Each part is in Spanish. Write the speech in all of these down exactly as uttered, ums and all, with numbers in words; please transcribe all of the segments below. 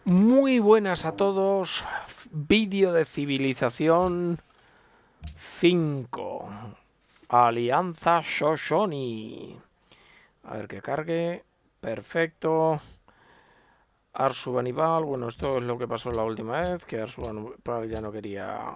Muy buenas a todos. Vídeo de Civilización cinco. Alianza Shoshone. A ver que cargue. Perfecto. Arsubanipal. Bueno, esto es lo que pasó la última vez. Que Arsubanipal ya no quería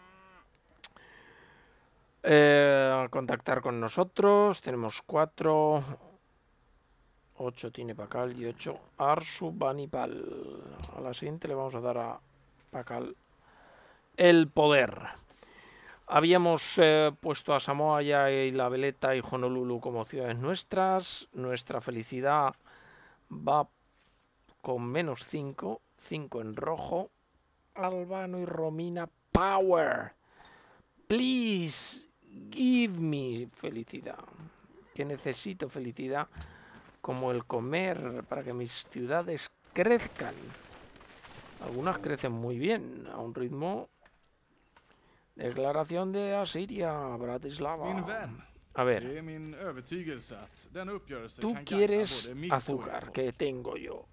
eh, contactar con nosotros. Tenemos cuatro. ocho tiene Pakal y ocho Arsubanipal. A la siguiente le vamos a dar a Pakal el poder. Habíamos eh, puesto a Samoa ya y La Veleta y Honolulu como ciudades nuestras. Nuestra felicidad va con menos cinco. cinco en rojo. Albano y Romina Power. Please give me felicidad. Que necesito felicidad. Como el comer para que mis ciudades crezcan. Algunas crecen muy bien, a un ritmo. Declaración de Asiria, Bratislava. A ver, tú quieres azúcar, que tengo yo.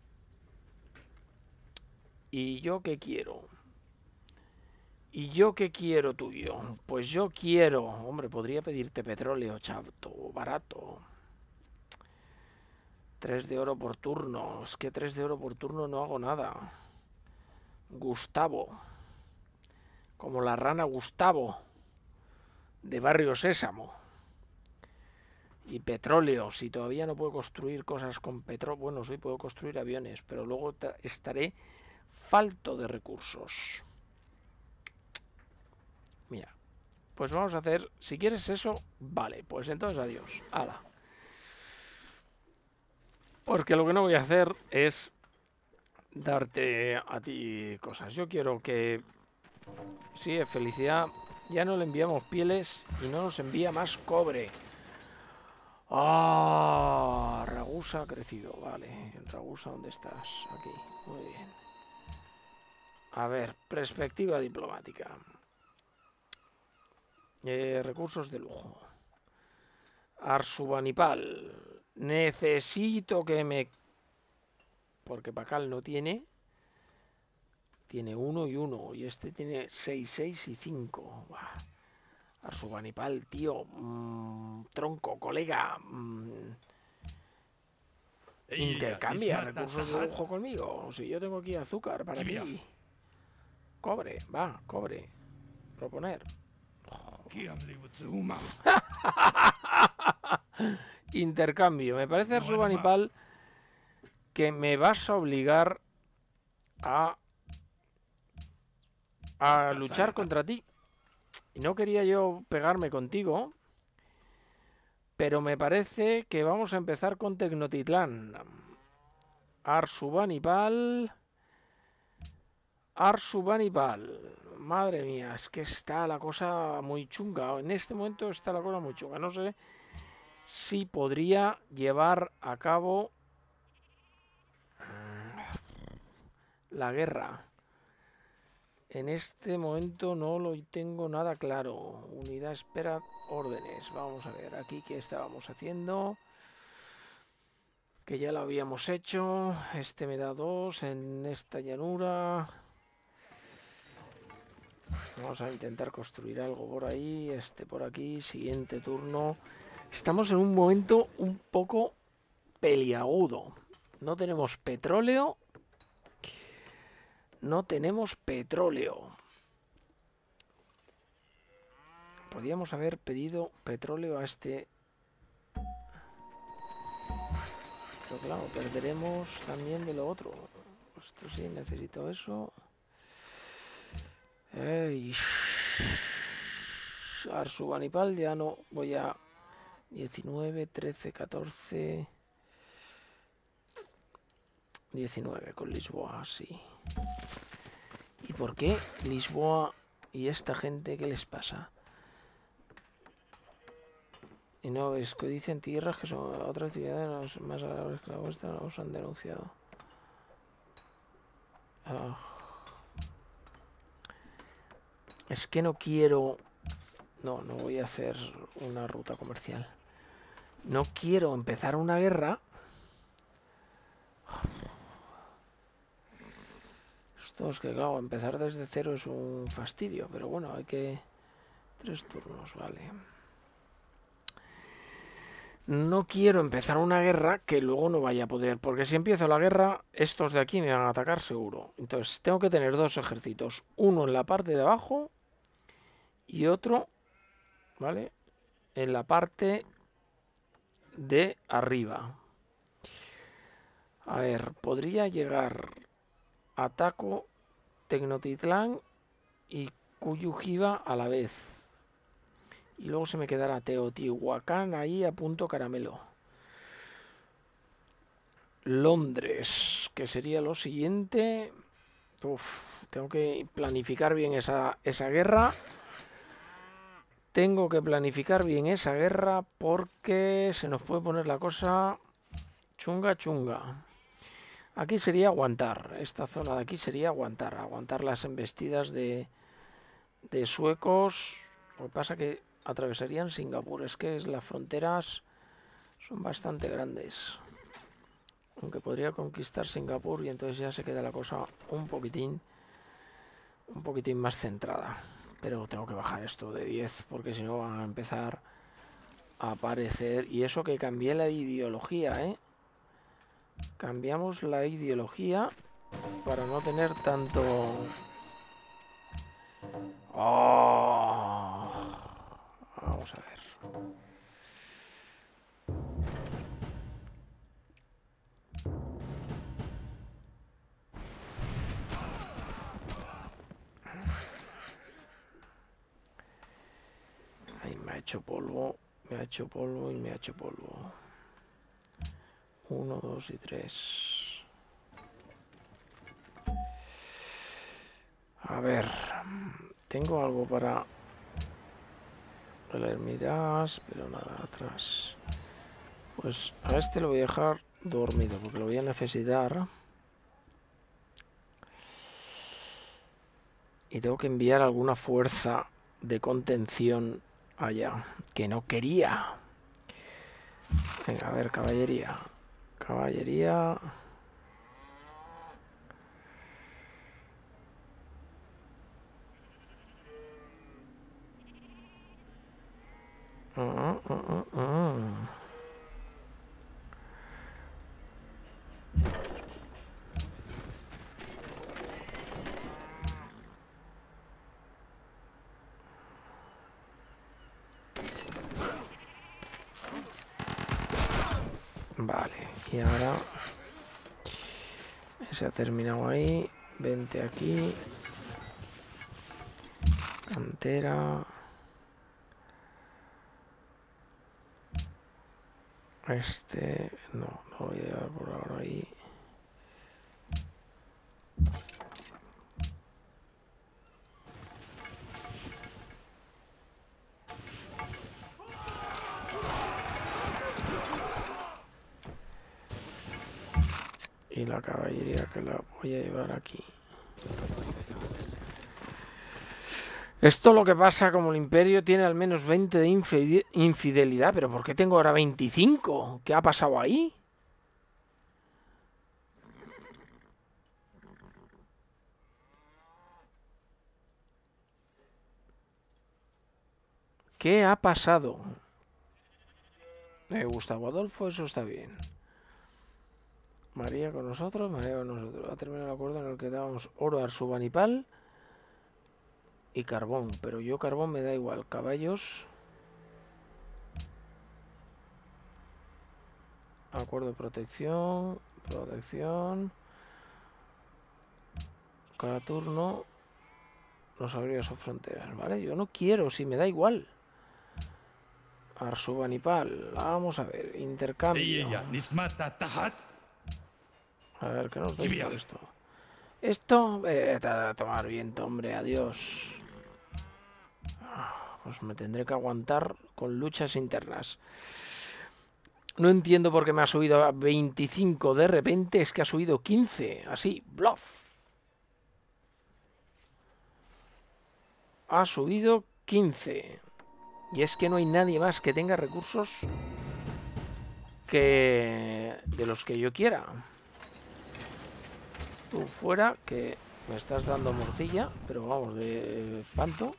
¿Y yo qué quiero? ¿Y yo qué quiero tuyo? Pues yo quiero, hombre, podría pedirte petróleo, chato, barato. Tres de oro por turno. Es que tres de oro por turno no hago nada. Gustavo. Como la rana Gustavo. De Barrio Sésamo. Y petróleo. Si todavía no puedo construir cosas con petróleo. Bueno, sí puedo construir aviones. Pero luego estaré falto de recursos. Mira. Pues vamos a hacer. Si quieres eso, vale. Pues entonces adiós. Hala. Porque lo que no voy a hacer es darte a ti cosas. Yo quiero que, sí, es felicidad, ya no le enviamos pieles y no nos envía más cobre. Ah, Ragusa ha crecido, vale. Ragusa, ¿dónde estás? Aquí, muy bien. A ver, perspectiva diplomática. Eh, recursos de lujo. Arsubanipal. Necesito que me... Porque Pakal no tiene. Tiene uno y uno. Y este tiene seis, seis y cinco. Arsubanipal, tío. Mmm, tronco, colega. Mmm, intercambia recursos de lujo conmigo. Si yo tengo aquí azúcar para ti. Cobre, va, cobre. Proponer. Intercambio. Me parece, Arsubanipal, que me vas a obligar a, a luchar contra ti. Y no quería yo pegarme contigo, pero me parece que vamos a empezar con Tecnotitlán. Arsubanipal. Arsubanipal. Madre mía, es que está la cosa muy chunga. En este momento está la cosa muy chunga. No sé si podría llevar a cabo la guerra. En este momento no lo tengo nada claro. Unidad espera órdenes. Vamos a ver aquí qué estábamos haciendo. Que ya lo habíamos hecho. Este me da dos en esta llanura. Vamos a intentar construir algo por ahí. Este por aquí. Siguiente turno. Estamos en un momento un poco peliagudo. No tenemos petróleo. No tenemos petróleo. Podríamos haber pedido petróleo a este. Pero claro, perderemos también de lo otro. Esto sí, necesito eso. Ey. Arsubanipal ya no. Voy a diecinueve, trece, catorce. diecinueve con Lisboa, sí. ¿Y por qué Lisboa y esta gente, qué les pasa? Y no, es que dicen tierras que son otras actividades más agradables que la vuestra, nos han denunciado. Oh. Es que no quiero... No, no voy a hacer una ruta comercial. No quiero empezar una guerra. Esto es que, claro, empezar desde cero es un fastidio, pero bueno, hay que... Tres turnos, vale. No quiero empezar una guerra que luego no vaya a poder, porque si empiezo la guerra, estos de aquí me van a atacar seguro. Entonces tengo que tener dos ejércitos, uno en la parte de abajo y otro, ¿vale?, en la parte de arriba. A ver, podría llegar a Taco, Tecnotitlán y Cuyujiba a la vez. Y luego se me quedará Teotihuacán ahí a punto caramelo. Londres, que sería lo siguiente. Uf, tengo que planificar bien esa, esa guerra. Tengo que planificar bien esa guerra porque se nos puede poner la cosa chunga chunga. Aquí sería aguantar. Esta zona de aquí sería aguantar. Aguantar las embestidas de, de suecos. Lo que pasa que atravesarían Singapur. Es que las fronteras son bastante grandes. Aunque podría conquistar Singapur y entonces ya se queda la cosa un poquitín, un poquitín más centrada. Pero tengo que bajar esto de diez porque si no van a empezar a aparecer. Y eso que cambié la ideología, ¿eh? Cambiamos la ideología para no tener tanto... Oh. Vamos a ver. Ahí me ha hecho polvo, me ha hecho polvo y me ha hecho polvo. Uno, dos y tres. A ver, tengo algo para el Hermitage, pero nada atrás. Pues a este lo voy a dejar dormido porque lo voy a necesitar. Y tengo que enviar alguna fuerza de contención allá, que no quería. Venga, a ver, caballería. Caballería. Uh, uh, uh, uh. Vale, y ahora se ha terminado ahí. Vente aquí. Cantera. Este no, no lo voy a llevar por ahora ahí. Y la caballería que la voy a llevar aquí. Esto lo que pasa, como el imperio tiene al menos veinte de infidelidad, pero ¿por qué tengo ahora veinticinco? ¿Qué ha pasado ahí? ¿Qué ha pasado? Eh, Gustavo Adolfo, eso está bien. María con nosotros, María con nosotros. Ha terminado el acuerdo en el que dábamos oro a Arsubanipal y carbón, pero yo carbón me da igual. Caballos. Acuerdo de protección. Protección. Cada turno nos abriría sus fronteras, ¿vale? Yo no quiero, si me da igual. Arsubanipal. Vamos a ver. Intercambio. A ver, ¿qué nos da esto? Esto... Eh, a tomar viento, hombre. Adiós. Pues me tendré que aguantar con luchas internas. No entiendo por qué me ha subido a veinticinco de repente. Es que ha subido quince. Así, bluff. Ha subido quince. Y es que no hay nadie más que tenga recursos que de los que yo quiera. Tú fuera, que Me estás dando morcilla, pero vamos, de espanto.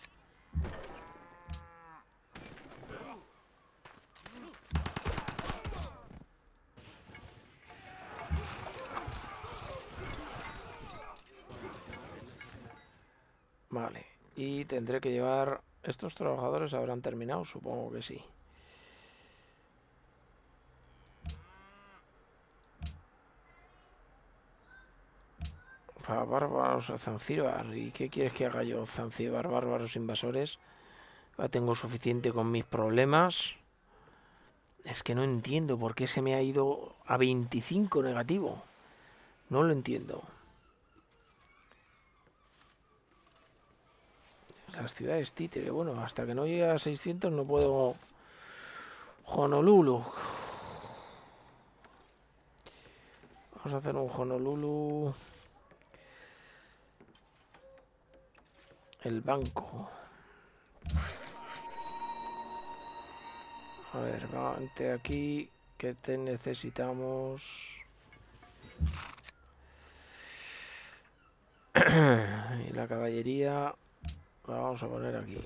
Vale, y tendré que llevar... ¿Estos trabajadores habrán terminado? Supongo que sí. Para bárbaros a Zanzíbar. ¿Y qué quieres que haga yo? Zanzíbar, bárbaros invasores. Ya tengo suficiente con mis problemas. Es que no entiendo por qué se me ha ido a veinticinco negativo. No lo entiendo. Las ciudades títere. Bueno, hasta que no llegue a seiscientos no puedo... Honolulu. Vamos a hacer un Honolulu... El banco. A ver, vente aquí. Que te necesitamos. Y la caballería la vamos a poner aquí.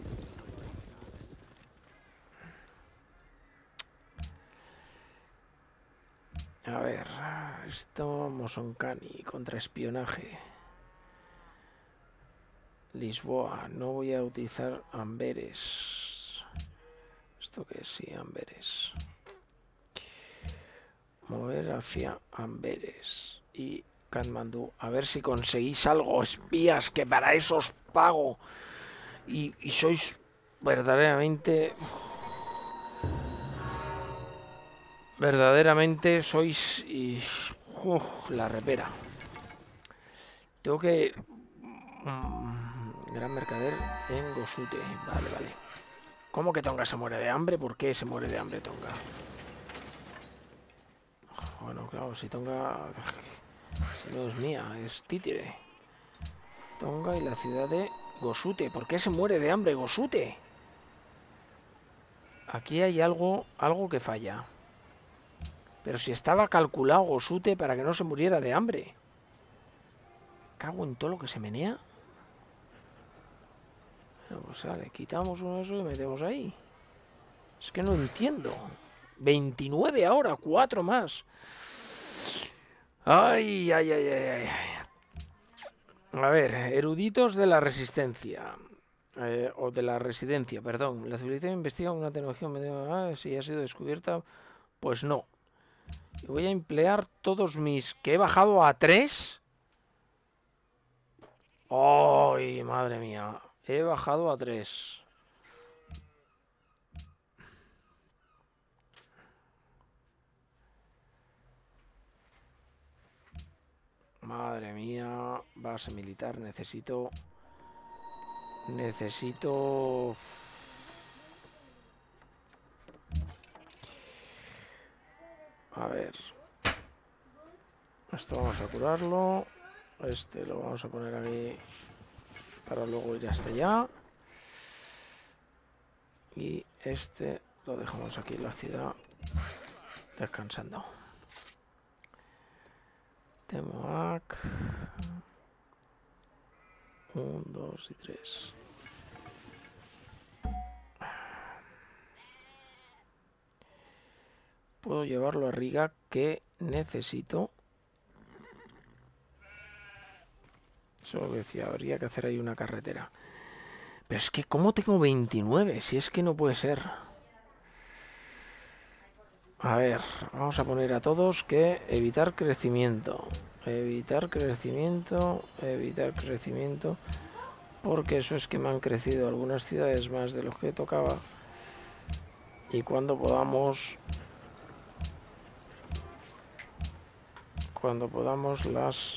A ver, esto Mosoncani contra espionaje. Lisboa, no voy a utilizar Amberes. ¿Esto qué es? Sí, Amberes. Mover hacia Amberes y Katmandú. A ver si conseguís algo, espías, que para eso os pago. Y, y sois verdaderamente... Verdaderamente sois... Y, uf, la repera. Tengo que... Gran mercader en Gosute. Vale, vale. ¿Cómo que Tonga se muere de hambre? ¿Por qué se muere de hambre Tonga? Bueno, claro, si Tonga... Si no es mía, es títere. Tonga y la ciudad de Gosute. ¿Por qué se muere de hambre Gosute? Aquí hay algo, algo que falla. Pero si estaba calculado Gosute para que no se muriera de hambre. Cago en todo lo que se menea. Bueno, pues le quitamos uno de esos y metemos ahí. Es que no entiendo. veintinueve ahora, cuatro más. Ay, ay, ay, ay, ay. A ver, eruditos de la resistencia. Eh, o de la residencia, perdón. La civilización investiga una tecnología. Ah, si ha sido descubierta. Pues no. Y voy a emplear todos mis... ¿Que he bajado a tres? ¡Ay, madre mía! He bajado a tres. Madre mía. Base militar. Necesito... Necesito... A ver. Esto vamos a curarlo. Este lo vamos a poner aquí para luego ir hasta allá. Y este lo dejamos aquí en la ciudad descansando. Temoac. Un, dos y tres. Puedo llevarlo a Riga, que necesito. Solo decía, habría que hacer ahí una carretera. Pero es que, ¿cómo tengo veintinueve? Si es que no puede ser. A ver, vamos a poner a todos que evitar crecimiento. Evitar crecimiento, evitar crecimiento. Porque eso es que me han crecido algunas ciudades más de los que tocaba. Y cuando podamos... Cuando podamos las...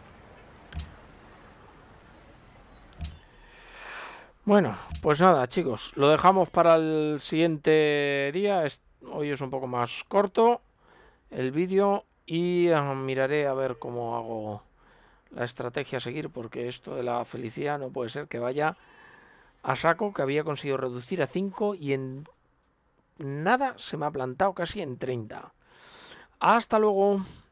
Bueno, pues nada, chicos, lo dejamos para el siguiente día. Hoy es un poco más corto el vídeo y uh, miraré a ver cómo hago la estrategia a seguir, porque esto de la felicidad no puede ser que vaya a saco, que había conseguido reducir a cinco y en nada se me ha plantado casi en treinta. Hasta luego.